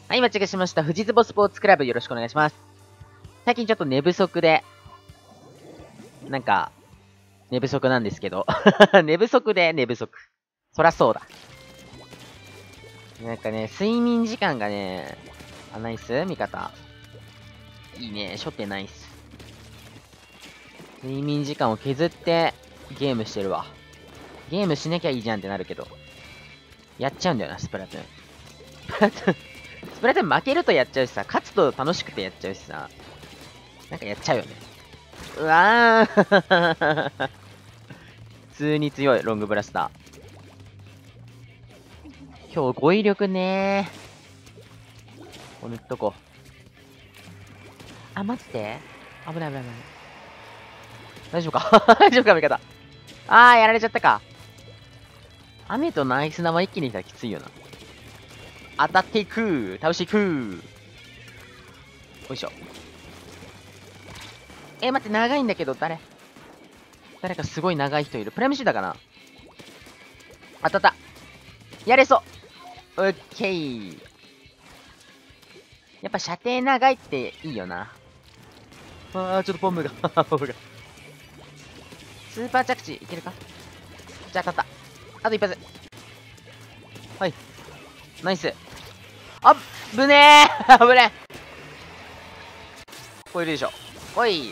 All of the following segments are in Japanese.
はい、間違えしました。富士壺スポーツクラブよろしくお願いします。最近ちょっと寝不足で、なんか、寝不足なんですけど。寝不足で寝不足。そらそうだ。なんかね、睡眠時間がね、ナイス味方。いいね、初手ナイス。睡眠時間を削ってゲームしてるわ。ゲームしなきゃいいじゃんってなるけど。やっちゃうんだよな、スプラトゥーン。スプラトゥーン負けるとやっちゃうしさ、勝つと楽しくてやっちゃうしさ、なんかやっちゃうよね。うわー普通に強い、ロングブラスター。今日語彙力ねー。こう塗っとこう。あ、待って。危ない危ない危ない。大丈夫か大丈夫か味方。やられちゃったか。雨とナイス生一気に来たらきついよな。当たっていく倒していくよいしょ。待って、長いんだけど、誰かすごい長い人いる。プライムシーダーかな。当たった。やれそう。オッケー。やっぱ射程長いっていいよな。ちょっとポムが、ポムが。スーパー着地いけるか。じゃあ、当たった。あと一発。はい。ナイス。あっぶねー危ねえ。こういるでしょ。おい。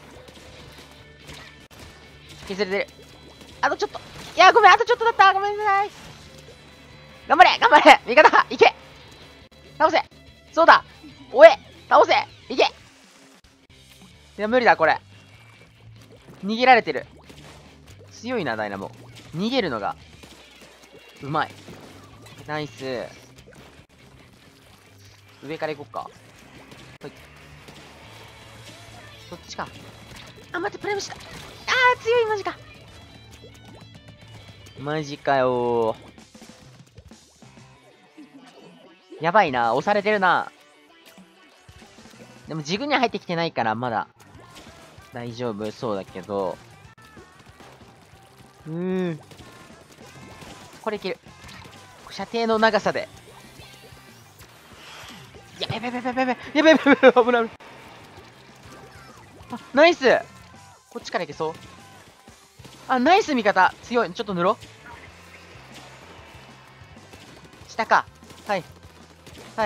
削れてる。あとちょっと。いや、ごめん、あとちょっとだった。ごめんなさい。頑張れ頑張れ味方いけ倒せそうだおえ倒せいけいや、無理だ、これ。逃げられてる。強いな、ダイナモ。逃げるのが、うまい。ナイス。上から行こっか。はい。そっちか。あ、待って、プライムした。強い、マジか。マジかよー。やばいな、押されてるな。でも自分には入ってきてないから、まだ、大丈夫そうだけど。これいける。射程の長さで。やべべべべべべやべべべべ危ない。ナイスこっちからいけそう。ナイス味方強い。ちょっと塗ろう。下か。はい。はい。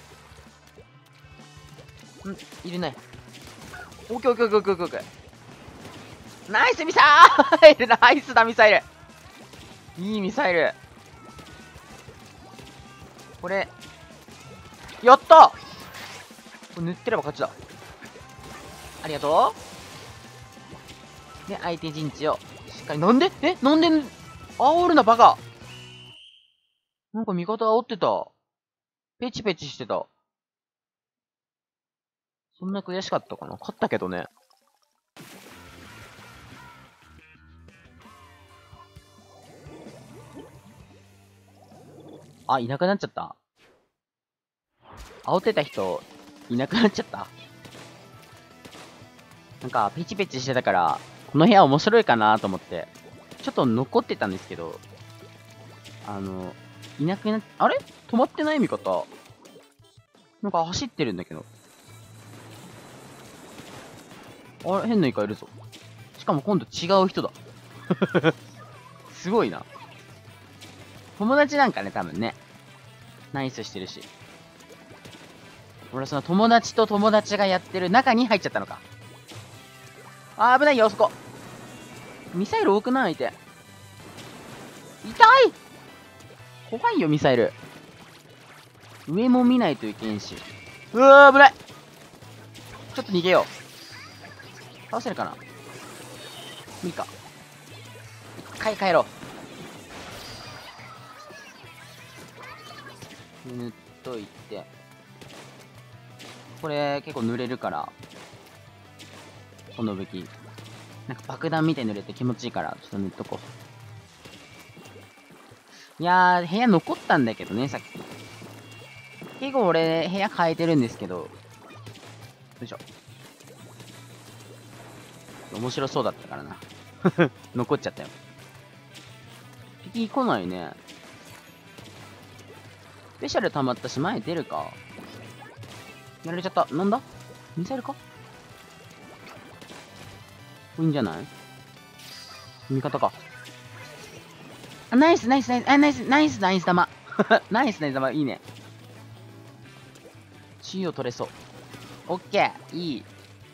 いるね。オッケーオッケーオッケーオッケーオッケー。ナイスミサイルナイスだミサイルいいミサイル。これ、やったこれ塗ってれば勝ちだ。ありがとう。で、相手陣地をしっかり。なんでなんで煽るな、バカ。なんか味方煽ってた。ペチペチしてた。そんな悔しかったかな。勝ったけどね。いなくなっちゃった。煽ってた人、いなくなっちゃった。なんか、ペチペチしてたから、この部屋面白いかなと思って、ちょっと残ってたんですけど、いなくなっ、あれ止まってない味方。なんか走ってるんだけど。あれ変なイカいるぞ。しかも今度違う人だ。すごいな。友達なんかね、多分ね。ナイスしてるし。俺その友達と友達がやってる中に入っちゃったのか。危ないよ、そこ。ミサイル多くない相手。痛い怖いよ、ミサイル。上も見ないといけんし。うわー、危ない。ちょっと逃げよう。倒せるかな。無理か。一回帰ろう。塗っといて。これ結構濡れるから。この武器。なんか爆弾みたいに濡れて気持ちいいから、ちょっと塗っとこう。いやー、部屋残ったんだけどね、さっき。結構俺、部屋変えてるんですけど。よいしょ。面白そうだったからな。残っちゃったよ。敵来ないね。 スペシャル溜まったし、前出るか。やられちゃった。なんだミサイルかいいんじゃない味方か。あ、ナイス、ナイス、ナイス、あ、ナイス、ナイス、ナイス玉。ナイス、ナイス玉、いいね。地位を取れそう。オッケー、いい。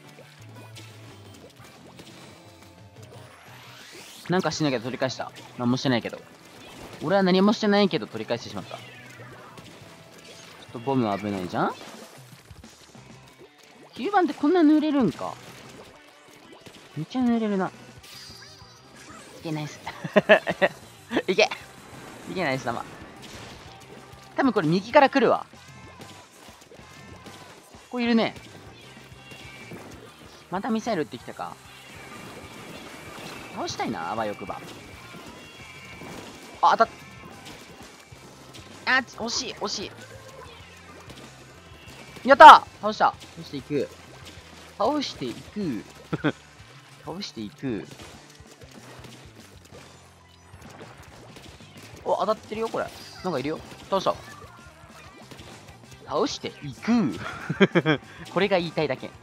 なんかしなきゃ取り返した。何もしてないけど。俺は何もしてないけど取り返してしまった。ちょっとボムは危ないじゃん。9番ってこんな濡れるんか。めっちゃ濡れるな。いけないっす。いけいけないっす、玉。多分これ右から来るわ。ここいるね。またミサイル撃ってきたか。倒したいな、あわよくば。あ、当たっ。あ、惜しい、惜しい。やった倒した。倒していく。倒していく。倒していく。お、当たってるよ、これ。なんかいるよ。倒した。倒していく。これが言いたいだけ。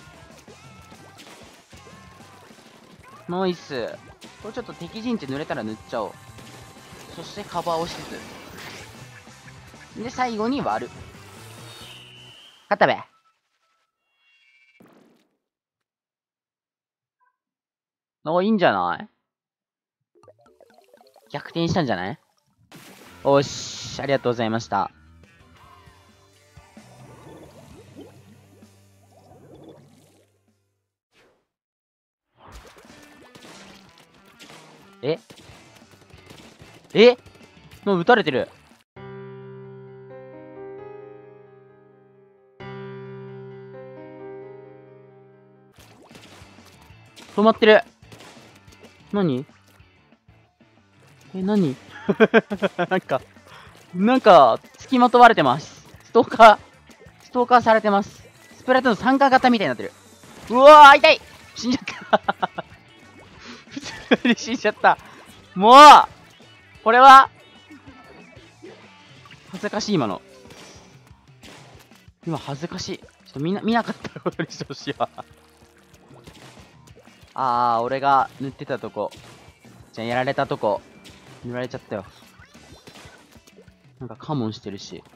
ナイス。これちょっと敵陣地濡れたら塗っちゃおう。そしてカバーをしつつ。で、最後に割る。勝ったべ。お、いいんじゃない？逆転したんじゃない？おし、ありがとうございました。ええ、もう撃たれてる。止まってる。何？何？なんか、付きまとわれてます。ストーカーされてます。スプラトゥーン参加型みたいになってる。うわー、痛い！死んじゃった。普通に死んじゃった。もうこれは恥ずかしい、今の。今恥ずかしい。ちょっと見なかったことにしてほしいわ。俺が塗ってたとこ。じゃあやられたとこ。塗られちゃったよ。なんかカモンしてるし。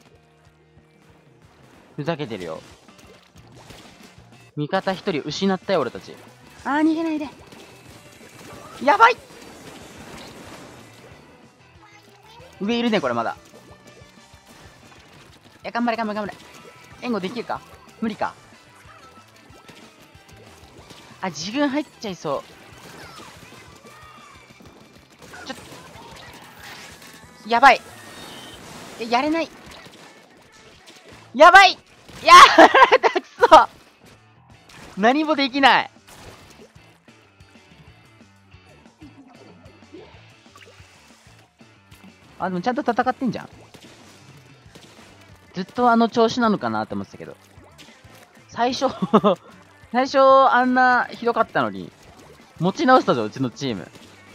ふざけてるよ。味方一人失ったよ、俺たち。逃げないで。やばい！上いるね、これまだ。頑張れ、頑張れ、頑張れ。援護できるか？無理か。自分入っちゃいそう。やばい。やれない。やばい！やられた、くそ！何もできない。でもちゃんと戦ってんじゃん。ずっとあの調子なのかなって思ってたけど。最初あんなひどかったのに、持ち直したぞ、うちのチーム。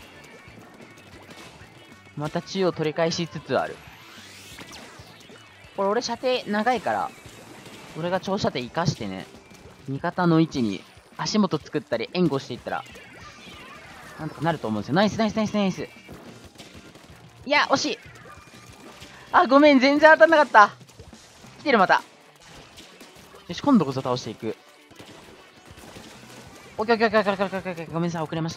また中央取り返しつつある。これ俺射程長いから、俺が長射程生かしてね、味方の位置に足元作ったり援護していったら、なんとかなると思うんですよ。ナイスナイスナイスナイス。いや、惜しい。ごめん、全然当たんなかった。来てる、また。よし、今度こそ倒していく。オッケーオッケーオッケーオッケーオッケーオッケー。ごめんなさい、遅れました。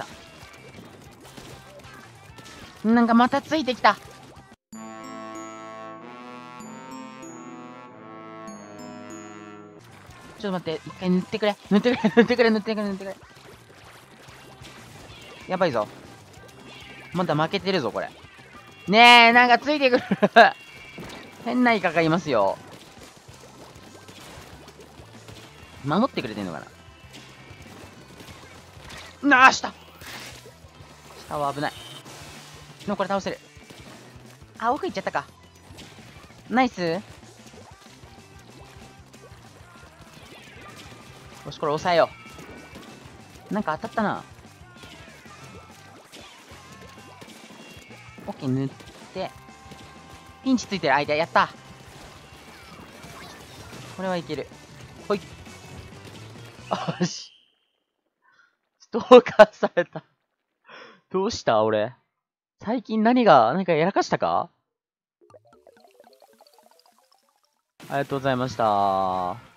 なんかまたついてきた。ちょっと待って、一回塗ってくれ。塗ってくれ、塗ってくれ、塗ってくれ、塗ってくれ。やばいぞ。まだ負けてるぞ、これ。ねえ、なんかついてくる。変なイカがいますよ。守ってくれてんのかな。下は危ない。でもこれ倒せる。奥行っちゃったか。ナイス。よし、これ抑えよう。なんか当たったな。オッケー、塗って。ピンチついてる間、やった。 これはいける。ほい。よし。ストーカーされた。どうした俺。最近何かやらかしたか？ありがとうございました。